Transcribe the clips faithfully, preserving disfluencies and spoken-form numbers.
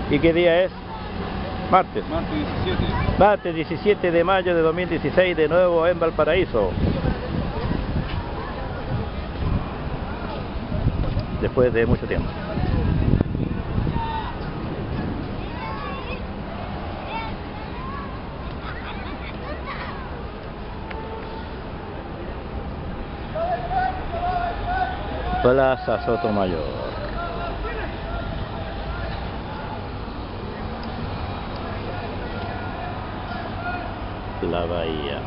¿Y qué día es? Martes. Martes diecisiete. Martes diecisiete de mayo de dos mil dieciséis, de nuevo en Valparaíso. Después de mucho tiempo. Plaza Sotomayor. La bahía.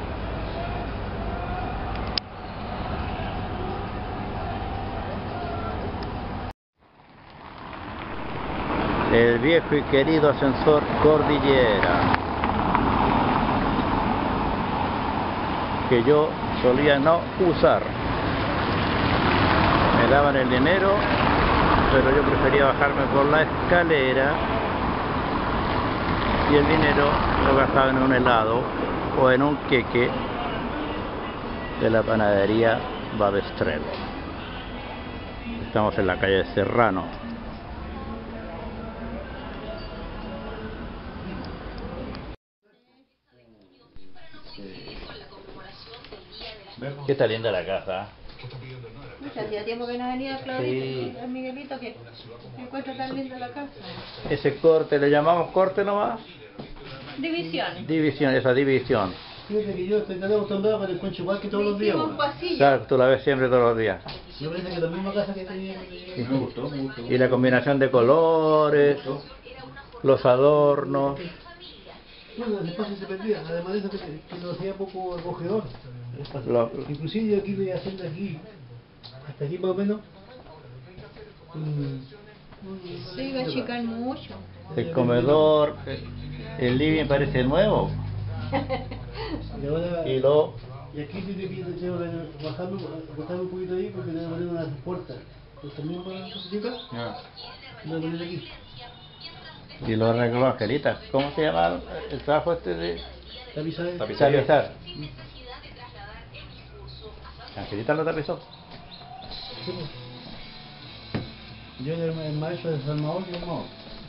El viejo y querido ascensor Cordillera, que yo solía no usar. Me daban el dinero, pero yo prefería bajarme por la escalera y el dinero lo gastaba en un helado o en un queque de la panadería Babestrel. Estamos en la calle Serrano. Qué está linda la casa. Hacía tiempo que no venía Claudito, Sí. el Miguelito, que encuentra tan linda la casa. Ese corte, ¿le llamamos corte nomás? Divisiones. División, esa división. Fíjate que yo estoy tan acostumbrado que la encuentro igual que todos los días. Hicimos un pasillo. Claro, tú la ves siempre todos los días. Yo parece que la misma casa que tenía. Sí. Me gustó, me gustó. Y la combinación de colores, los adornos. Bueno, el espacio se perdía, además de eso que, que lo hacía poco acogedor. el espacio. Lo- Inclusive yo aquí voy haciendo aquí, hasta aquí más o menos. mm, Se iba a achicar mucho. El comedor, el living parece nuevo. Y ahora, Y lo... y aquí tiene que tengo que bajarme, acostarme un poquito ahí porque le voy a poner una puerta. Pues también para la cosita, y lo voy a poner aquí. Y lo arregló Angelita. ¿Cómo se llama el trabajo este de Tapizar. tapizar? Angelita lo tapizó. Sí, pues. Yo era el maestro de Salvador y el Mao.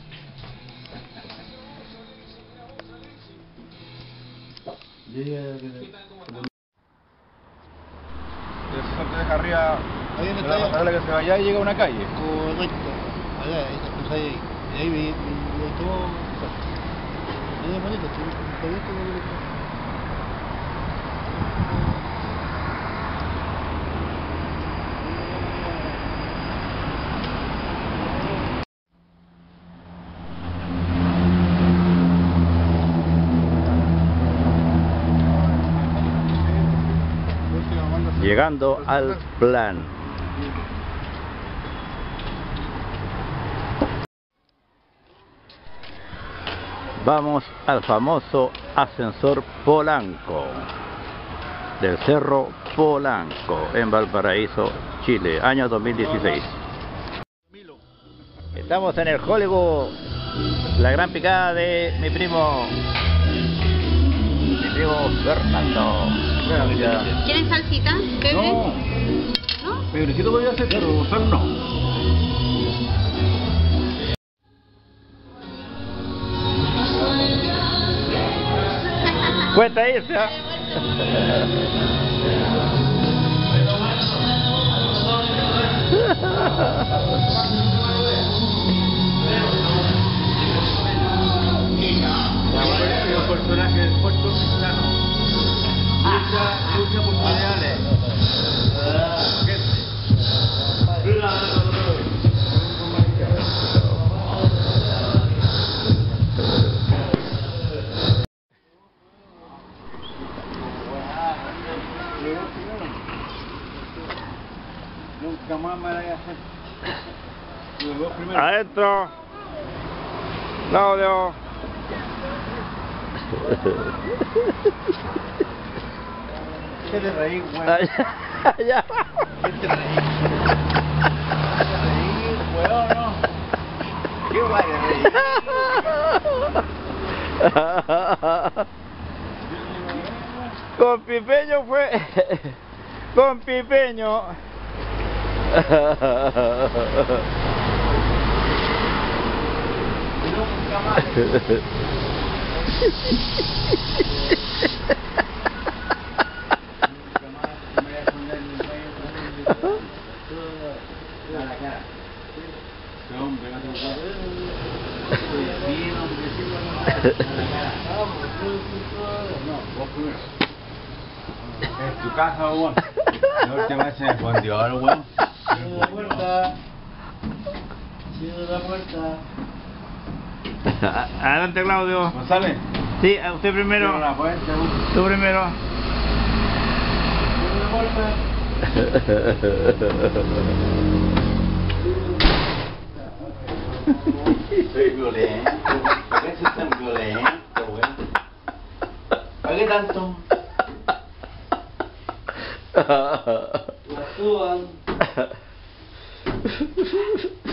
Yo ya... El ascensor te deja arriba Ahí de donde la está. pasarela que se va allá y llega a una calle. Correcto. Allá, ahí está, ahí. Y ahí me todo... Ahí es bonito, estoy bonito, bonito. Llegando al plan. Vamos al famoso ascensor Polanco, del Cerro Polanco, en Valparaíso, Chile, año dos mil dieciséis. Estamos en el Hollywood, la gran picada de mi primo, mi primo Fernando. Ya. ¿Quieren salsita? ¿Qué No, ¿No? peorcito podría ser, pero sal no. Cuenta esa. El personaje del puerto mexicano. Lucha, lucha por sus ideales. Nunca más me la voy a hacer. Los dos primeros. Adentro. Claudio. ¿Qué te reí, weón? Allá. Allá. ¿Qué te reí? ¿Qué te reí, weón, no? ¿Qué guay de reír? Con Pipeño fue. Con Pipeño. nunca más. Nunca más me voy a poner mi cuello a la cara. Ese hombre no te gusta. Estoy bien, hombre, sí, bueno, a la cara. No, vos primero. En tu casa, weón. No te vayas a escondió ahora, weón. Cierra la puerta. Cierra la puerta. Adelante, Claudio. González. Sí, a usted primero. Cierra la puerta, weón. Tú primero. Cierra la puerta. Soy violento. ¿Por qué soy tan violento, weón? ¿Para qué tanto? La suban.